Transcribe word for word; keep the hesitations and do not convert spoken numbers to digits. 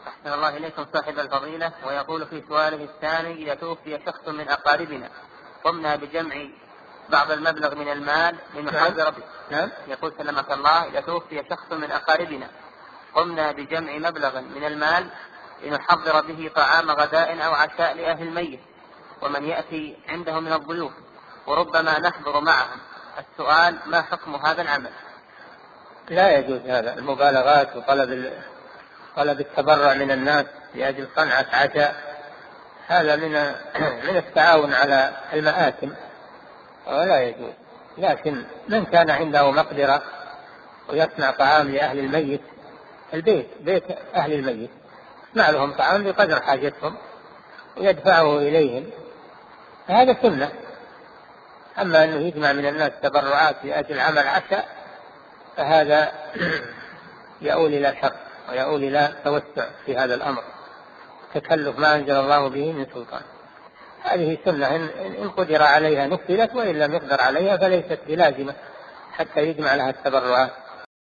أحسن الله إليكم صاحب الفضيلة، ويقول في سؤاله الثاني: إذا توفي شخص من أقاربنا قمنا بجمع بعض المبلغ من المال لنحضر به. نعم. يقول سلمك الله: إذا توفي شخص من أقاربنا قمنا بجمع مبلغ من المال لنحضر به طعام غداء أو عشاء لأهل الميت ومن يأتي عنده من الضيوف، وربما نحضر معهم. السؤال: ما حكم هذا العمل؟ لا يجوز هذا، المبالغات وطلب طلب التبرع من الناس لأجل صنعة عشاء، هذا من من التعاون على المآثم ولا يجوز. لكن من كان عنده مقدرة ويصنع طعام لأهل الميت، البيت بيت أهل الميت يصنع لهم طعام بقدر حاجتهم ويدفعه إليهم، هذا سنة. أما أنه يجمع من الناس تبرعات لأجل عمل عشاء فهذا يؤول إلى الحق ويؤول إلى توسع في هذا الأمر، تكلف ما أنزل الله به من سلطان. هذه سنة إن قدر عليها نفذت، وإن لم يقدر عليها فليست بلازمة حتى يجمع لها التبرعات.